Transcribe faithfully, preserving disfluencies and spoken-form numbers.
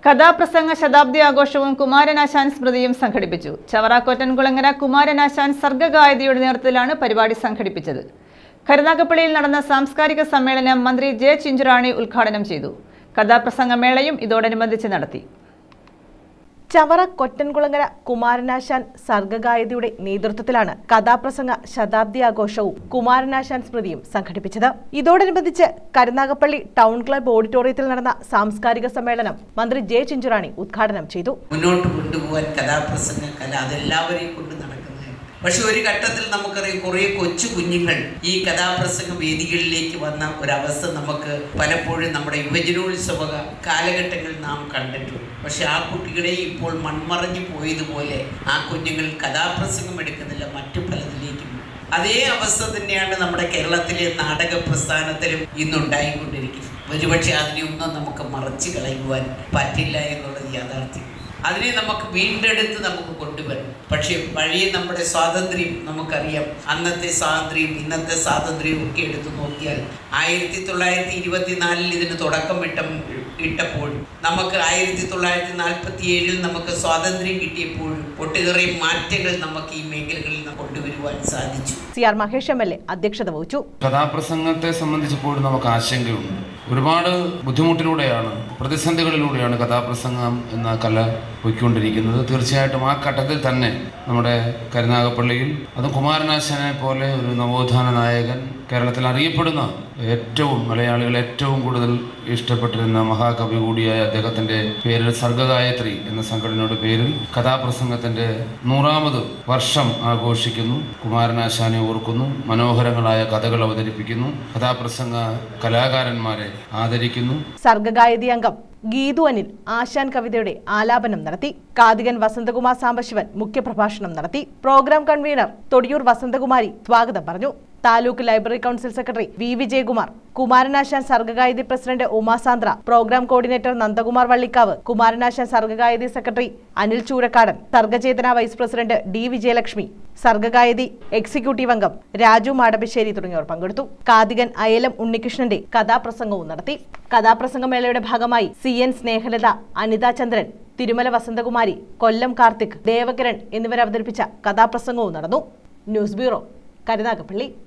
കഥാപ്രസംഗ ശതാബ്ദി ആഘോഷവും കുമാരനാശാൻ സ്മൃതിയും സംഘടിപ്പിച്ചു. ചവറ കൊറ്റൻകുളങ്ങര കുമാരനാശാൻ സർഗഗായതിയുടെ നേതൃത്വത്തിലാണ് പരിപാടി സംഘടിപ്പിച്ചത്. കരുനാഗപ്പള്ളിയിൽ നടന്ന സാംസ്കാരിക സമ്മേളനം മന്ത്രി ജെ ചിഞ്ചുറാണി ഉദ്ഘാടനം ചെയ്തു. കഥാപ്രസംഗമേളയും ഇതോടനുബന്ധിച്ച് നടത്തി. ചവറ കൊറ്റൻകുളങ്ങര കുമാരനാശാൻ സർഗഗായതിയുടെ നേതൃത്വത്തിലാണ് കഥാപ്രസംഗ ശതാബ്ദി ആഘോഷവും കുമാരനാശാൻ സ്മൃതിയും സംഘടിപ്പിച്ചത്. ഇതോടനുബന്ധിച്ച് കരുനാഗപ്പള്ളി ടൗൺ ക്ലബ് ഓഡിറ്റോറിയത്തിൽ നടന്ന സാംസ്കാരിക സമ്മേളനം മന്ത്രി ജെ ചിഞ്ചുറാണി ഉദ്ഘാടനം ചെയ്തു. മുന്നോട്ട് കൊണ്ടുപോകാൻ കഥാപ്രസംഗ കല അതെല്ലാവരെയും കൊണ്ട് നടക്കുന്നത്. പക്ഷെ ഒരു ഘട്ടത്തിൽ നമുക്കറിയാം, കുറെ കൊച്ചു കുഞ്ഞുങ്ങൾ ഈ കഥാപ്രസംഗ വേദികളിലേക്ക് വന്ന ഒരവസ്ഥ നമുക്ക് പലപ്പോഴും നമ്മുടെ യുവജനോത്സവ കാലഘട്ടങ്ങളിൽ നാം കണ്ടിട്ടുണ്ട്. പക്ഷെ ആ കുട്ടികളെ ഇപ്പോൾ മൺമറഞ്ഞു പോയതുപോലെ ആ കുഞ്ഞുങ്ങൾ കഥാപ്രസംഗം എടുക്കുന്നില്ല, മറ്റു പലതിലേക്കും. അതേ അവസ്ഥ തന്നെയാണ് നമ്മുടെ കേരളത്തിലെ നാടക പ്രസ്ഥാനത്തിലും ഇന്നുണ്ടായിക്കൊണ്ടിരിക്കുന്നത്. ഒരുപക്ഷെ അതിനെയൊന്നും നമുക്ക് മറച്ചു കളയുവാൻ പറ്റില്ല എന്നുള്ളത് യാഥാർത്ഥ്യം. അതിനെ നമുക്ക് വീണ്ടെടുത്ത് നമുക്ക് കൊണ്ടുവരണം. പക്ഷേ പഴയ നമ്മുടെ സ്വാതന്ത്ര്യം നമുക്കറിയാം. അന്നത്തെ സ്വാതന്ത്ര്യം ഇന്നത്തെ സ്വാതന്ത്ര്യം ഒക്കെ എടുത്തു നോക്കിയാൽ ആയിരത്തി തൊള്ളായിരത്തി ഇരുപത്തിനാലിൽ ഇതിന് തുടക്കം ഇട്ട ഇട്ടപ്പോൾ നമുക്ക് ആയിരത്തി തൊള്ളായിരത്തി നാൽപ്പത്തി ഏഴിൽ നമുക്ക് സ്വാതന്ത്ര്യം കിട്ടിയപ്പോഴും ഒട്ടേറെ മാറ്റങ്ങൾ നമുക്ക് ഈ മേഖലകളിൽ കൊണ്ടുവരുവാൻ സാധിച്ചു. C R Mahesh M L A അധ്യക്ഷത വഹിച്ചു. കഥാപ്രസംഗത്തെ സംബന്ധിച്ചപ്പോൾ നമുക്ക് ആശങ്കയുണ്ട്. ഒരുപാട് ബുദ്ധിമുട്ടിലൂടെയാണ്, പ്രതിസന്ധികളിലൂടെയാണ് കഥാപ്രസംഗം എന്ന കല പോയിക്കൊണ്ടിരിക്കുന്നത്. തീർച്ചയായിട്ടും ആ ഘട്ടത്തിൽ തന്നെ നമ്മുടെ കരുനാഗപ്പള്ളിയിൽ അതും കുമാരനാശാനെ പോലെ ഒരു നവോത്ഥാന നായകൻ, കേരളത്തിൽ അറിയപ്പെടുന്ന ഏറ്റവും മലയാളികൾ ഏറ്റവും കൂടുതൽ ഇഷ്ടപ്പെട്ടിരുന്ന മഹാകവി കൂടിയായ അദ്ദേഹത്തിൻ്റെ പേരിൽ സർഗഗായത്രി എന്ന സംഘടനയുടെ പേരിൽ കഥാപ്രസംഗത്തിൻ്റെ നൂറാമത് വർഷം ആഘോഷിക്കുന്നു. കുമാരനാശാനെ ഓർക്കുന്നു, മനോഹരങ്ങളായ കഥകൾ അവതരിപ്പിക്കുന്നു, കഥാപ്രസംഗ കലാകാരന്മാരെ ആദരിക്കുന്നു. സർഗഗായതി അംഗം ഗീതു അനിൽ ആശാൻ കവിതയുടെ ആലാപനം നടത്തി. കാതികൻ വസന്തകുമാർ സാംബശിവൻ മുഖ്യപ്രഭാഷണം നടത്തി. പ്രോഗ്രാം കൺവീനർ തൊടിയൂർ വസന്തകുമാരി സ്വാഗതം പറഞ്ഞു. Taluk library council secretary V Vijayakumar, Kumaranasan Sargagayathi president Umasandra, programme coordinator Nandakumar Vallikkavu, Kumaranasan Sargagayathi secretary Anil Choorakkadan, Sargachethana vice president D Vijayalakshmi, Sargagayathi executive അംഗം രാജു മാടമ്പശ്ശേരി തുടങ്ങിയവർ പങ്കെടുത്തു. കാതികൻ അയലം ഉണ്ണികൃഷ്ണന്റെ കഥാപ്രസംഗവും നടത്തി. കഥാപ്രസംഗമേളയുടെ ഭാഗമായി സി എൻ സ്നേഹലത, അനിത ചന്ദ്രൻ, തിരുമല വസന്തകുമാരി, കൊല്ലം കാർത്തിക്, ദേവകിരൺ എന്നിവർ അവതരിപ്പിച്ച കഥാപ്രസംഗവും നടന്നു. News bureau, Karunagappally.